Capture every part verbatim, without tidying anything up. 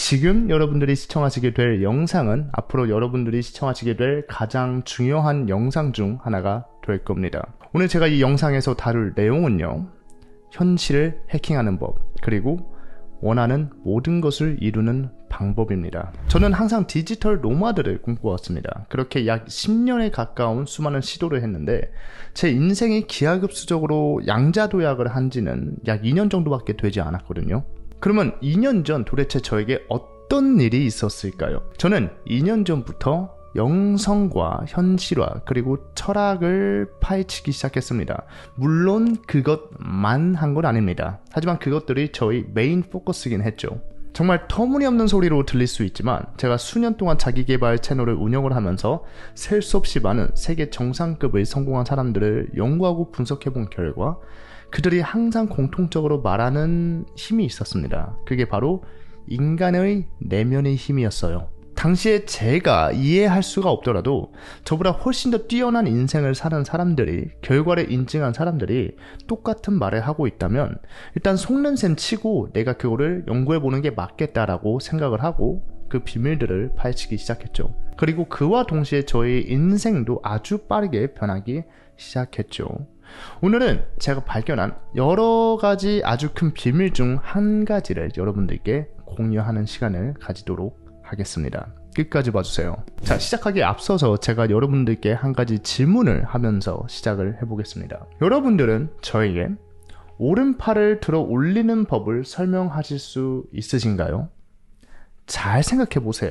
지금 여러분들이 시청하시게 될 영상은 앞으로 여러분들이 시청하시게 될 가장 중요한 영상 중 하나가 될 겁니다. 오늘 제가 이 영상에서 다룰 내용은요, 현실을 해킹하는 법, 그리고 원하는 모든 것을 이루는 방법입니다. 저는 항상 디지털 노마드를 꿈꿔왔습니다. 그렇게 약 십 년에 가까운 수많은 시도를 했는데 제 인생이 기하급수적으로 양자도약을 한 지는 약 이 년 정도밖에 되지 않았거든요. 그러면 이 년 전 도대체 저에게 어떤 일이 있었을까요? 저는 이 년 전부터 영성과 현실화 그리고 철학을 파헤치기 시작했습니다. 물론 그것만 한 건 아닙니다. 하지만 그것들이 저희 메인 포커스긴 했죠. 정말 터무니없는 소리로 들릴 수 있지만 제가 수년 동안 자기개발 채널을 운영을 하면서 셀 수 없이 많은 세계 정상급의 성공한 사람들을 연구하고 분석해본 결과 그들이 항상 공통적으로 말하는 힘이 있었습니다. 그게 바로 인간의 내면의 힘이었어요. 당시에 제가 이해할 수가 없더라도 저보다 훨씬 더 뛰어난 인생을 사는 사람들이, 결과를 인증한 사람들이 똑같은 말을 하고 있다면 일단 속는 셈 치고 내가 그거를 연구해보는 게 맞겠다라고 생각을 하고 그 비밀들을 파헤치기 시작했죠. 그리고 그와 동시에 저의 인생도 아주 빠르게 변하기 시작했죠. 오늘은 제가 발견한 여러 가지 아주 큰 비밀 중 한 가지를 여러분들께 공유하는 시간을 가지도록 하겠습니다. 끝까지 봐주세요. 자, 시작하기에 앞서서 제가 여러분들께 한 가지 질문을 하면서 시작을 해보겠습니다. 여러분들은 저에게 오른팔을 들어 올리는 법을 설명하실 수 있으신가요? 잘 생각해보세요.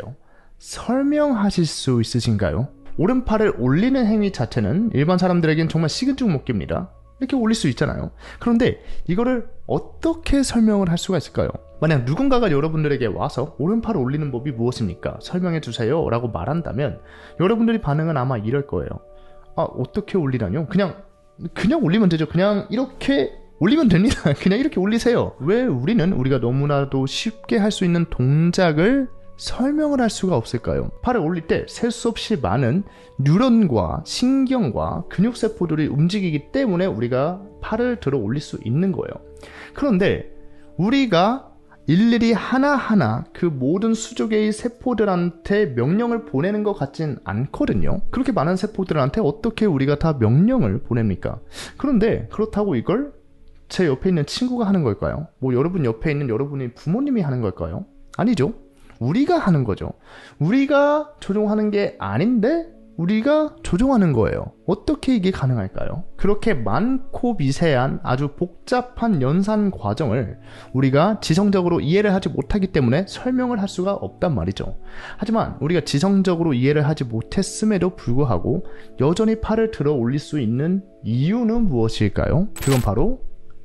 설명하실 수 있으신가요? 오른팔을 올리는 행위 자체는 일반 사람들에겐 정말 식은죽 먹기입니다. 이렇게 올릴 수 있잖아요. 그런데 이거를 어떻게 설명을 할 수가 있을까요? 만약 누군가가 여러분들에게 와서 오른팔을 올리는 법이 무엇입니까? 설명해 주세요 라고 말한다면 여러분들의 반응은 아마 이럴 거예요. 아, 어떻게 올리라뇨? 그냥 그냥 올리면 되죠. 그냥 이렇게 올리면 됩니다. 그냥 이렇게 올리세요. 왜 우리는 우리가 너무나도 쉽게 할 수 있는 동작을 설명을 할 수가 없을까요? 팔을 올릴 때 셀 수 없이 많은 뉴런과 신경과 근육세포들이 움직이기 때문에 우리가 팔을 들어 올릴 수 있는 거예요. 그런데 우리가 일일이 하나하나 그 모든 수조개의 세포들한테 명령을 보내는 것 같진 않거든요. 그렇게 많은 세포들한테 어떻게 우리가 다 명령을 보냅니까? 그런데 그렇다고 이걸 제 옆에 있는 친구가 하는 걸까요? 뭐 여러분 옆에 있는 여러분의 부모님이 하는 걸까요? 아니죠. 우리가 하는 거죠. 우리가 조종하는 게 아닌데 우리가 조종하는 거예요. 어떻게 이게 가능할까요? 그렇게 많고 미세한 아주 복잡한 연산 과정을 우리가 지성적으로 이해를 하지 못하기 때문에 설명을 할 수가 없단 말이죠. 하지만 우리가 지성적으로 이해를 하지 못했음에도 불구하고 여전히 팔을 들어 올릴 수 있는 이유는 무엇일까요? 그건 바로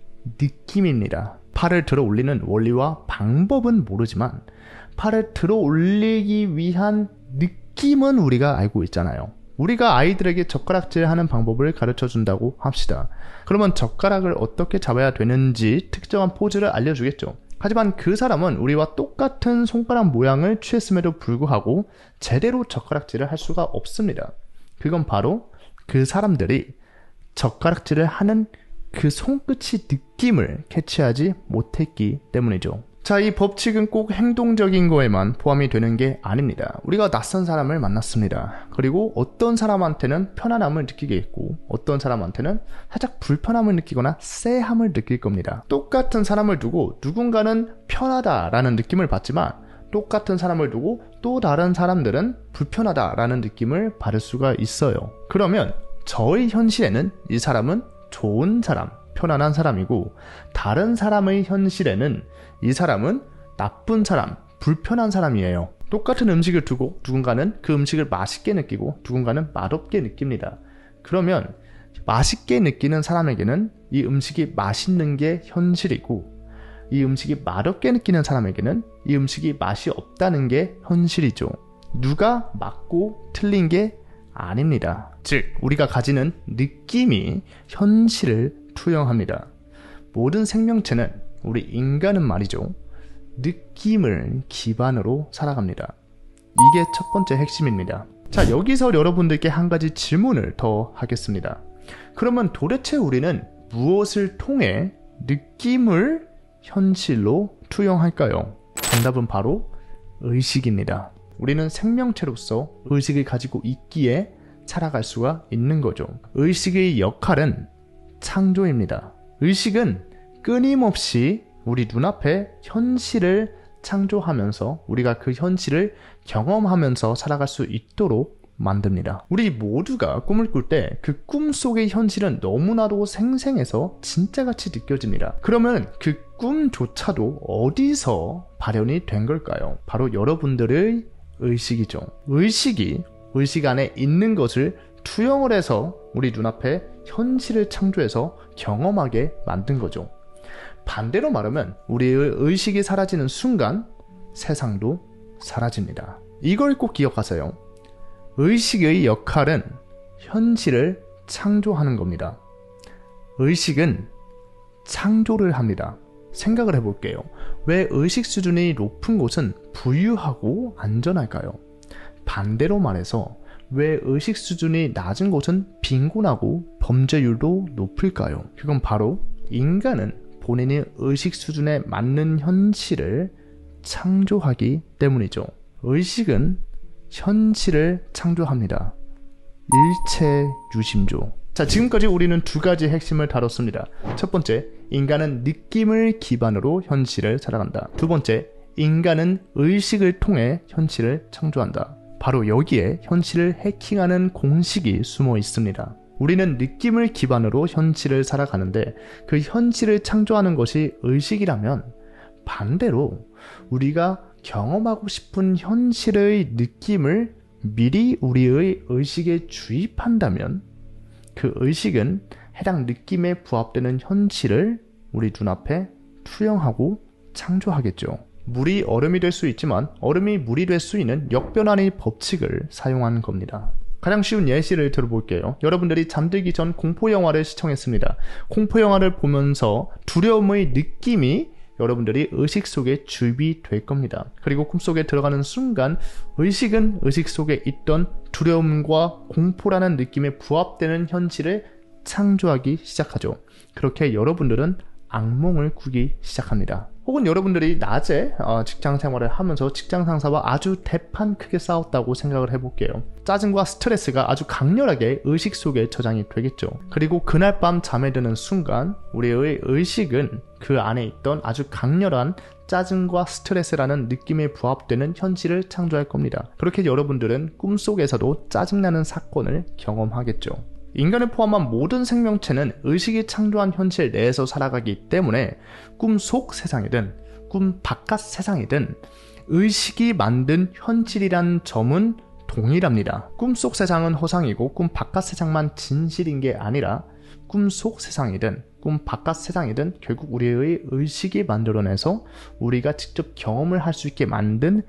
느낌입니다. 팔을 들어 올리는 원리와 방법은 모르지만 팔을 들어 올리기 위한 느낌은 우리가 알고 있잖아요. 우리가 아이들에게 젓가락질 하는 방법을 가르쳐 준다고 합시다. 그러면 젓가락을 어떻게 잡아야 되는지 특정한 포즈를 알려주겠죠. 하지만 그 사람은 우리와 똑같은 손가락 모양을 취했음에도 불구하고 제대로 젓가락질을 할 수가 없습니다. 그건 바로 그 사람들이 젓가락질을 하는 그 손끝이 느낌을 캐치하지 못했기 때문이죠. 자, 이 법칙은 꼭 행동적인 거에만 포함이 되는 게 아닙니다. 우리가 낯선 사람을 만났습니다. 그리고 어떤 사람한테는 편안함을 느끼겠고 어떤 사람한테는 살짝 불편함을 느끼거나 쎄함을 느낄 겁니다. 똑같은 사람을 두고 누군가는 편하다라는 느낌을 받지만 똑같은 사람을 두고 또 다른 사람들은 불편하다라는 느낌을 받을 수가 있어요. 그러면 저의 현실에는 이 사람은 좋은 사람, 편안한 사람이고 다른 사람의 현실에는 이 사람은 나쁜 사람, 불편한 사람이에요. 똑같은 음식을 두고 누군가는 그 음식을 맛있게 느끼고 누군가는 맛없게 느낍니다. 그러면 맛있게 느끼는 사람에게는 이 음식이 맛있는 게 현실이고 이 음식이 맛없게 느끼는 사람에게는 이 음식이 맛이 없다는 게 현실이죠. 누가 맞고 틀린 게 아닙니다. 즉, 우리가 가지는 느낌이 현실을 투영합니다. 모든 생명체는, 우리 인간은 말이죠, 느낌을 기반으로 살아갑니다. 이게 첫 번째 핵심입니다. 자, 여기서 여러분들께 한 가지 질문을 더 하겠습니다. 그러면 도대체 우리는 무엇을 통해 느낌을 현실로 투영할까요? 정답은 바로 의식입니다. 우리는 생명체로서 의식을 가지고 있기에 살아갈 수가 있는 거죠. 의식의 역할은 창조입니다. 의식은 끊임없이 우리 눈앞에 현실을 창조하면서 우리가 그 현실을 경험하면서 살아갈 수 있도록 만듭니다. 우리 모두가 꿈을 꿀 때 그 꿈 속의 현실은 너무나도 생생해서 진짜같이 느껴집니다. 그러면 그 꿈조차도 어디서 발현이 된 걸까요? 바로 여러분들의 의식이죠. 의식이 의식 안에 있는 것을 투영을 해서 우리 눈앞에 현실을 창조해서 경험하게 만든 거죠. 반대로 말하면 우리의 의식이 사라지는 순간 세상도 사라집니다. 이걸 꼭 기억하세요. 의식의 역할은 현실을 창조하는 겁니다. 의식은 창조를 합니다. 생각을 해볼게요. 왜 의식 수준이 높은 곳은 부유하고 안전할까요? 반대로 말해서 왜 의식 수준이 낮은 곳은 빈곤하고 범죄율도 높을까요? 그건 바로 인간은 본인의 의식 수준에 맞는 현실을 창조하기 때문이죠. 의식은 현실을 창조합니다. 일체유심조. 자, 지금까지 우리는 두 가지 핵심을 다뤘습니다. 첫 번째, 인간은 느낌을 기반으로 현실을 살아간다. 두 번째, 인간은 의식을 통해 현실을 창조한다. 바로 여기에 현실을 해킹하는 공식이 숨어 있습니다. 우리는 느낌을 기반으로 현실을 살아가는데 그 현실을 창조하는 것이 의식이라면 반대로 우리가 경험하고 싶은 현실의 느낌을 미리 우리의 의식에 주입한다면 그 의식은 해당 느낌에 부합되는 현실을 우리 눈앞에 투영하고 창조하겠죠. 물이 얼음이 될 수 있지만 얼음이 물이 될 수 있는 역변환의 법칙을 사용한 겁니다. 가장 쉬운 예시를 들어볼게요. 여러분들이 잠들기 전 공포영화를 시청했습니다. 공포영화를 보면서 두려움의 느낌이 여러분들이 의식 속에 주입이 될 겁니다. 그리고 꿈속에 들어가는 순간 의식은 의식 속에 있던 두려움과 공포라는 느낌에 부합되는 현실을 창조하기 시작하죠. 그렇게 여러분들은 악몽을 꾸기 시작합니다. 혹은 여러분들이 낮에 어, 직장 생활을 하면서 직장 상사와 아주 대판 크게 싸웠다고 생각을 해볼게요. 짜증과 스트레스가 아주 강렬하게 의식 속에 저장이 되겠죠. 그리고 그날 밤 잠에 드는 순간 우리의 의식은 그 안에 있던 아주 강렬한 짜증과 스트레스라는 느낌에 부합되는 현실을 창조할 겁니다. 그렇게 여러분들은 꿈속에서도 짜증나는 사건을 경험하겠죠. 인간을 포함한 모든 생명체는 의식이 창조한 현실 내에서 살아가기 때문에 꿈속 세상이든 꿈 바깥 세상이든 의식이 만든 현실이란 점은 동일합니다. 꿈속 세상은 허상이고 꿈 바깥 세상만 진실인 게 아니라 꿈속 세상이든 꿈 바깥 세상이든 결국 우리의 의식이 만들어내서 우리가 직접 경험을 할 수 있게 만든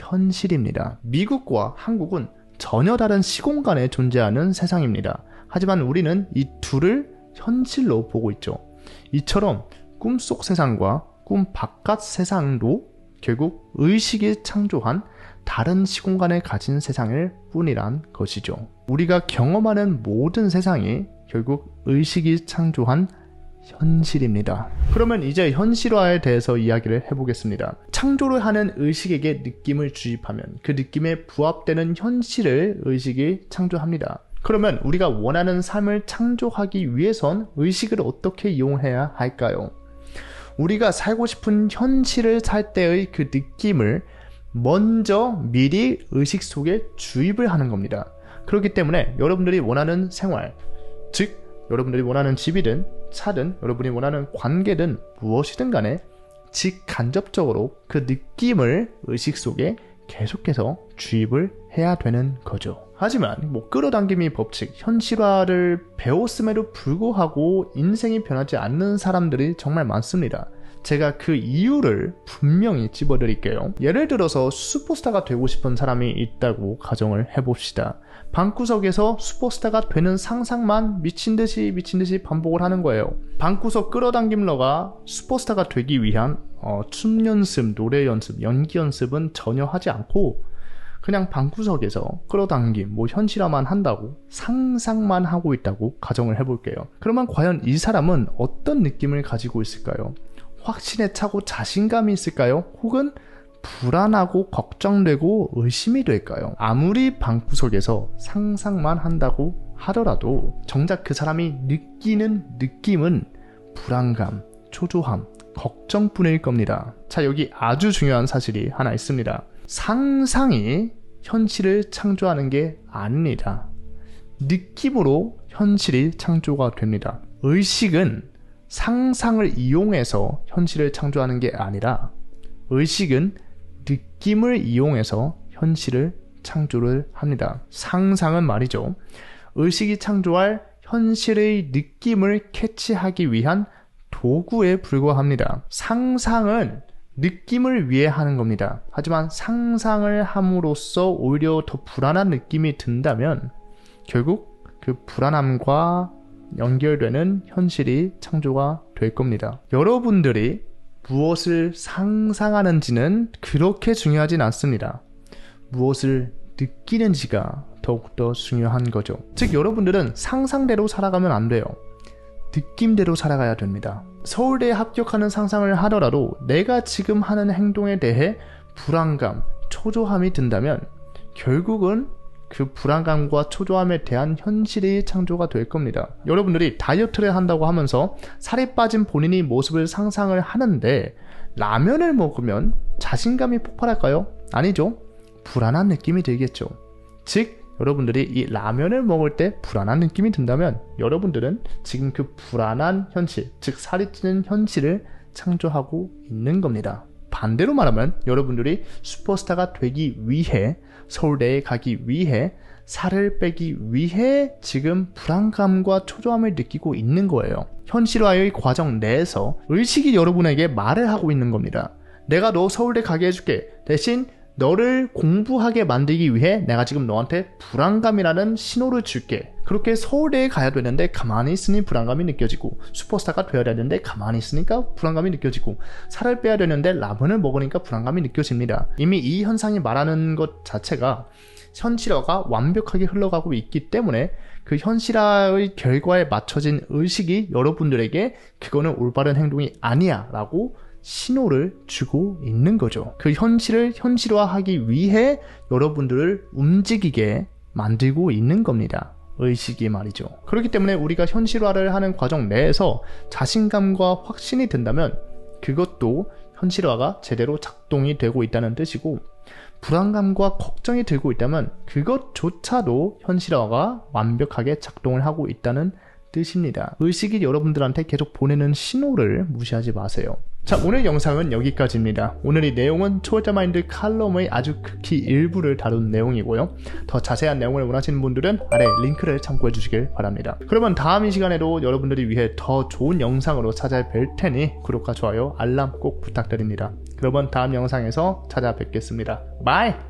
현실입니다. 미국과 한국은 전혀 다른 시공간에 존재하는 세상입니다. 하지만 우리는 이 둘을 현실로 보고 있죠. 이처럼 꿈속 세상과 꿈 바깥 세상도 결국 의식이 창조한 다른 시공간을 가진 세상일 뿐이란 것이죠. 우리가 경험하는 모든 세상이 결국 의식이 창조한 현실입니다. 그러면 이제 현실화에 대해서 이야기를 해보겠습니다. 창조를 하는 의식에게 느낌을 주입하면 그 느낌에 부합되는 현실을 의식이 창조합니다. 그러면 우리가 원하는 삶을 창조하기 위해선 의식을 어떻게 이용해야 할까요? 우리가 살고 싶은 현실을 살 때의 그 느낌을 먼저 미리 의식 속에 주입을 하는 겁니다. 그렇기 때문에 여러분들이 원하는 생활, 즉 여러분들이 원하는 집이든 차든 여러분이 원하는 관계든 무엇이든 간에 직간접적으로 그 느낌을 의식 속에 계속해서 주입을 해야 되는 거죠. 하지만 뭐 끌어당김의 법칙, 현실화를 배웠음에도 불구하고 인생이 변하지 않는 사람들이 정말 많습니다. 제가 그 이유를 분명히 짚어드릴게요. 예를 들어서 슈퍼스타가 되고 싶은 사람이 있다고 가정을 해봅시다. 방구석에서 슈퍼스타가 되는 상상만 미친듯이 미친듯이 반복을 하는 거예요. 방구석 끌어당김러가 슈퍼스타가 되기 위한 어, 춤 연습, 노래 연습, 연기 연습은 전혀 하지 않고 그냥 방구석에서 끌어당김, 뭐 현실화만 한다고 상상만 하고 있다고 가정을 해볼게요. 그러면 과연 이 사람은 어떤 느낌을 가지고 있을까요? 확신에 차고 자신감이 있을까요? 혹은 불안하고 걱정되고 의심이 될까요? 아무리 방구석에서 상상만 한다고 하더라도 정작 그 사람이 느끼는 느낌은 불안감, 초조함, 걱정뿐일 겁니다. 자, 여기 아주 중요한 사실이 하나 있습니다. 상상이 현실을 창조하는 게 아닙니다. 느낌으로 현실이 창조가 됩니다. 의식은 상상을 이용해서 현실을 창조하는 게 아니라 의식은 느낌을 이용해서 현실을 창조를 합니다. 상상은 말이죠. 의식이 창조할 현실의 느낌을 캐치하기 위한 도구에 불과합니다. 상상은 느낌을 위해 하는 겁니다. 하지만 상상을 함으로써 오히려 더 불안한 느낌이 든다면 결국 그 불안함과 연결되는 현실이 창조가 될 겁니다. 여러분들이 무엇을 상상하는지는 그렇게 중요하진 않습니다. 무엇을 느끼는지가 더욱더 중요한 거죠. 즉 여러분들은 상상대로 살아가면 안 돼요. 느낌대로 살아가야 됩니다. 서울대에 합격하는 상상을 하더라도 내가 지금 하는 행동에 대해 불안감, 초조함이 든다면 결국은 그 불안감과 초조함에 대한 현실이 창조가 될 겁니다. 여러분들이 다이어트를 한다고 하면서 살이 빠진 본인의 모습을 상상을 하는데 라면을 먹으면 자신감이 폭발할까요? 아니죠. 불안한 느낌이 들겠죠. 즉 여러분들이 이 라면을 먹을 때 불안한 느낌이 든다면 여러분들은 지금 그 불안한 현실, 즉 살이 찌는 현실을 창조하고 있는 겁니다. 반대로 말하면 여러분들이 슈퍼스타가 되기 위해, 서울대에 가기 위해, 살을 빼기 위해 지금 불안감과 초조함을 느끼고 있는 거예요. 현실화의 과정 내에서 의식이 여러분에게 말을 하고 있는 겁니다. 내가 너 서울대 가게 해줄게. 대신 너를 공부하게 만들기 위해 내가 지금 너한테 불안감이라는 신호를 줄게. 그렇게 서울대에 가야 되는데 가만히 있으니 불안감이 느껴지고, 슈퍼스타가 되어야 되는데 가만히 있으니까 불안감이 느껴지고, 살을 빼야 되는데 라면을 먹으니까 불안감이 느껴집니다. 이미 이 현상이 말하는 것 자체가 현실화가 완벽하게 흘러가고 있기 때문에 그 현실화의 결과에 맞춰진 의식이 여러분들에게 그거는 올바른 행동이 아니야 라고 신호를 주고 있는 거죠. 그 현실을 현실화하기 위해 여러분들을 움직이게 만들고 있는 겁니다. 의식이 말이죠. 그렇기 때문에 우리가 현실화를 하는 과정 내에서 자신감과 확신이 든다면 그것도 현실화가 제대로 작동이 되고 있다는 뜻이고, 불안감과 걱정이 들고 있다면 그것조차도 현실화가 완벽하게 작동을 하고 있다는 뜻입니다. 의식이 여러분들한테 계속 보내는 신호를 무시하지 마세요. 자, 오늘 영상은 여기까지입니다. 오늘 이 내용은 초월자마인드 칼럼의 아주 극히 일부를 다룬 내용이고요. 더 자세한 내용을 원하시는 분들은 아래 링크를 참고해 주시길 바랍니다. 그러면 다음 이 시간에도 여러분들을 위해 더 좋은 영상으로 찾아뵐 테니 구독과 좋아요, 알람 꼭 부탁드립니다. 그러면 다음 영상에서 찾아뵙겠습니다. 바이!